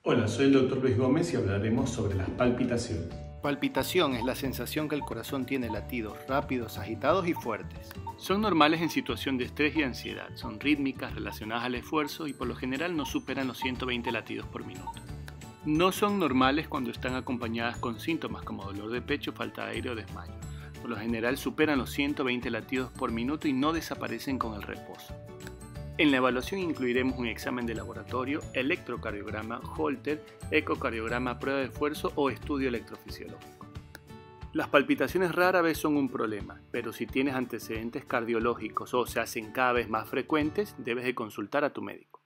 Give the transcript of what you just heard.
Hola, soy el Dr. Luis Gómez y hablaremos sobre las palpitaciones. Palpitación es la sensación que el corazón tiene latidos rápidos, agitados y fuertes. Son normales en situación de estrés y ansiedad, son rítmicas, relacionadas al esfuerzo y por lo general no superan los 120 latidos por minuto. No son normales cuando están acompañadas con síntomas como dolor de pecho, falta de aire o desmayo. Por lo general superan los 120 latidos por minuto y no desaparecen con el reposo. En la evaluación incluiremos un examen de laboratorio, electrocardiograma, Holter, ecocardiograma, prueba de esfuerzo o estudio electrofisiológico. Las palpitaciones rara vez son un problema, pero si tienes antecedentes cardiológicos o se hacen cada vez más frecuentes, debes de consultar a tu médico.